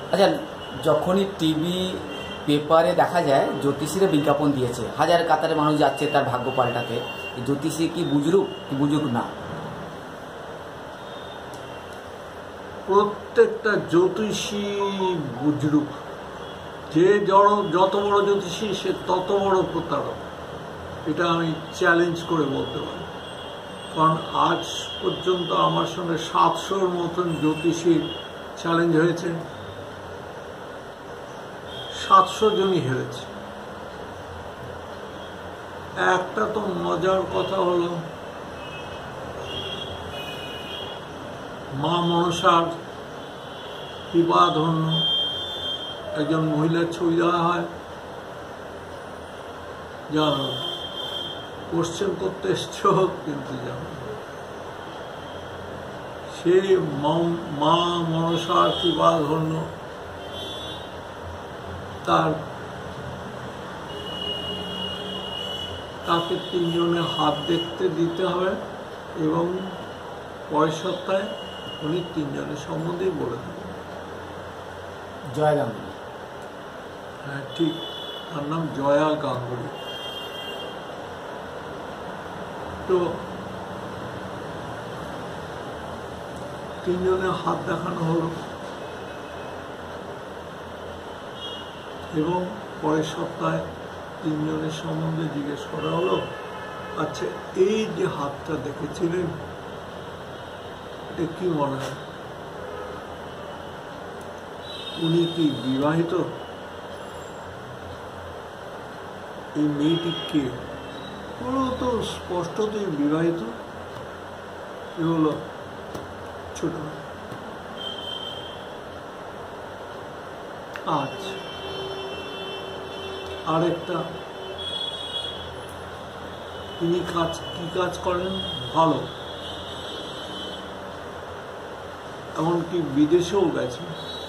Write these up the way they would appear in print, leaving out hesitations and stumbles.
আচ্ছা, যখনই টিভি পেপারে দেখা যায় জ্যোতিষীরা বিজ্ঞাপন দিয়েছে, হাজার কাতারে মানুষ যাচ্ছে তার ভাগ্য পাল্টাতে, জ্যোতিষী কি বুজরুক কি বুজুর্গ না? প্রত্যেকটা জ্যোতিষী বুজরুক। যে যত বড় জ্যোতিষী সে তত বড় প্রতারক, এটা আমি চ্যালেঞ্জ করে বলতে পারি। কারণ আজ পর্যন্ত আমার সঙ্গে 700-র মতন জ্যোতিষীর চ্যালেঞ্জ হয়েছে, 700 জনই হেরেছে। একটা তো মজার কথা হলো, মা মনসার বিবাহধন্য একজন মহিলার ছবি দেওয়া হয়, জানো কোশ্চেন করতে এসছ কিন্তু জানো সেই মা মনসার বিবাহধন্য তাকে 3 জনের হাত দেখতে দিতে হবে এবং পরের সপ্তাহে উনি 3 জনের সম্বন্ধেই বলে দেবেন। জয়া গাঙ্গুলি। হ্যাঁ ঠিক, তার নাম জয়া গাঙ্গুলি। তো 3 জনের হাত দেখানো হলো এবং পরের সপ্তাহে 3 জনের সম্বন্ধে জিজ্ঞেস করা হলো, আচ্ছা এই যে হাতটা দেখেছিলেন এটা কি মনে হয়, উনি কি বিবাহিত, এই মেয়েটি কে? বলো তো স্পষ্টতই বিবাহিত। এ হলো ছোট। আচ্ছা আরেকটা, তিনি কি কাজ করেন? ভালো, এমনকি বিদেশেও গেছে।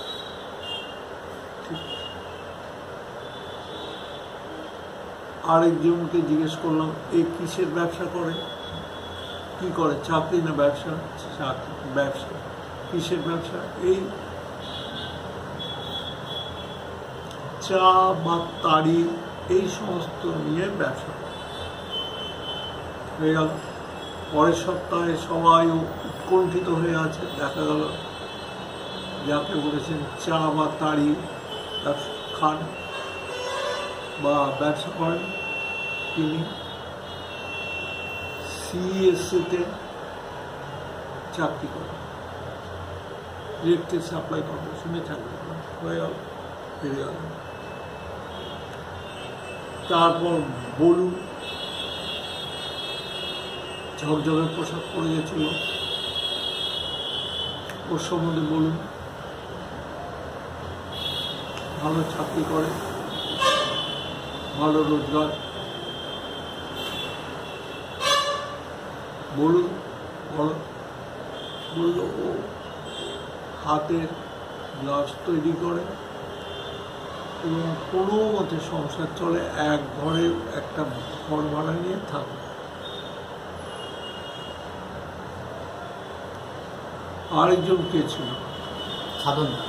আরেকজনকে জিজ্ঞেস করলাম এ কিসের ব্যবসা করে, কি করে, চাকরি না ব্যবসা? ব্যবসা। কিসের ব্যবসা? এই চা বা তাড়ি এই সমস্ত নিয়ে ব্যবসা হয়ে গেল। পরের সপ্তাহে সবাই উৎকণ্ঠিত হয়ে আছে, দেখা গেল যাকে বলেছেন চা বা তাড়ি খান বা ব্যবসা করেন, তিনি সিএসসিতে চাকরি করেন, ইলেকট্রিক সাপ্লাই কর্পোরেশনে চাকরি করেন। হয়ে গেল, ফিরে গেল। তারপর বলু ঝকঝকে পোশাক পরে গেছিল, ওর সম্বন্ধে বলুন, ভালো চাকরি করে, ভালো রোজগার। বলুন বলল ও হাতের গ্লাস তৈরি করে এবং কোনো মতে সংসার চলে, এক ঘরে একটা ঘর ভাড়া নিয়ে থাকে। আরেকজন কে ছিল? সাধনা।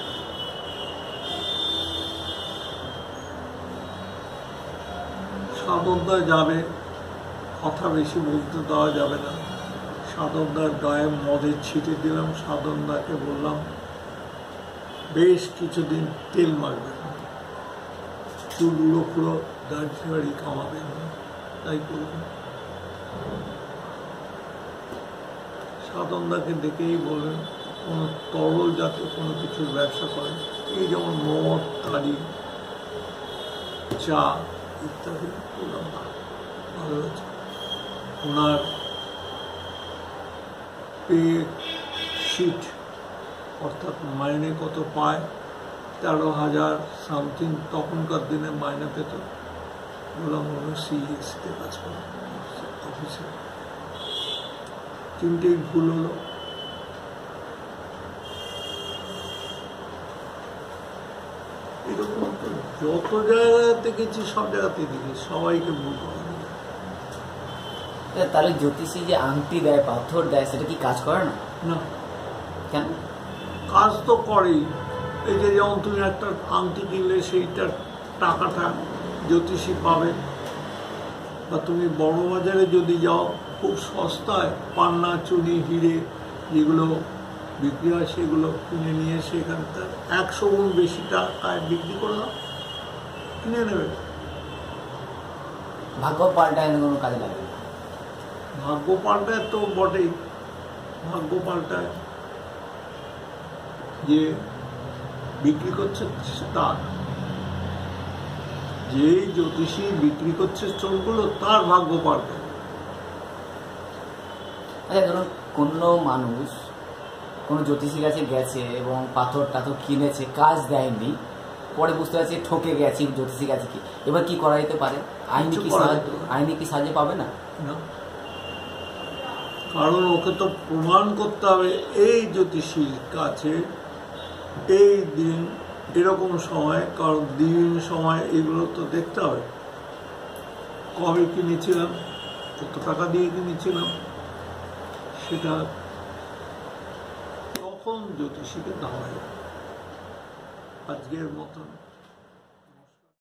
সাধনদা যাবে, কথা বেশি বলতে দেওয়া যাবে না। সাধনদার গায়ে মদের ছিটে দিলাম, সাধনদাকে বললাম বেশ কিছুদিন তেল মারবে না, চুলগুলো পুরো দাড়ি কামাবে না, তাই করবেন। সাধনদাকে দেখেই বললেন কোনো তরল জাতীয় কোনো কিছুর ব্যবসা করেন, এই যেমন মদ, তাড়ি, চা ইত্যাদি। বললাম ভালো হয়েছে। ওনার পে শিট অর্থাৎ মাইনে কত পায়, 13,000 সামথিং তখনকার দিনে মাইনে পেত। বললাম ওরা সিএসসিতে কাজ করে অফিসে। 3টেই ভুল হলো। এরকম যত জায়গাতে গেছি সব জায়গাতেই দেখি সবাইকে ভুল করে। তাহলে জ্যোতিষী যে আংটি দেয়, পাথর দেয়, সেটা কি কাজ করে না? না, কেন? কাজ তো করেই। এই যে যেমন তুমি একটা আংটি কিনলে সেইটার টাকাটা জ্যোতিষী পাবে, বা তুমি বড় বাজারে যদি যাও খুব সস্তায় পান্না চুনি হিরে যেগুলো বিক্রি হয় সেগুলো কিনে নিয়ে সেখান থেকে 100 গুণ বেশি টাকায় বিক্রি করে দাও, কিনে নেবে। ভাগ্য পাল্টায় কোনো কাজে লাগে না। ভাগ্য পাল্টায় তো বটেই, ভাগ্য পাল্টায় যে বিক্রি করছে তার, যেই জ্যোতিষী বিক্রি করছে চোরগুলো তার ভাগ্য পাল্টায়। আচ্ছা ধরুন কোনো মানুষ কোনো জ্যোতিষীর কাছে গেছে এবং পাথর টাথর কিনেছে, কাজ দেয়নি, পরে বুঝতে পারছে ঠকে গেছে জ্যোতিষীর কাছে, কি এবার কি করা যেতে পারে? আইনি কি সাহায্য পাবে না? কারণ ওকে তো প্রমাণ করতে হবে এই জ্যোতিষীর কাছে এই দিন এরকম সময়, কারণ দিন সময় এগুলো তো দেখতে হবে, কবে কিনেছিলাম, কত টাকা দিয়ে কিনেছিলাম, সেটা তখন জ্যোতিষীকে দেওয়া হয়। আজকের মতন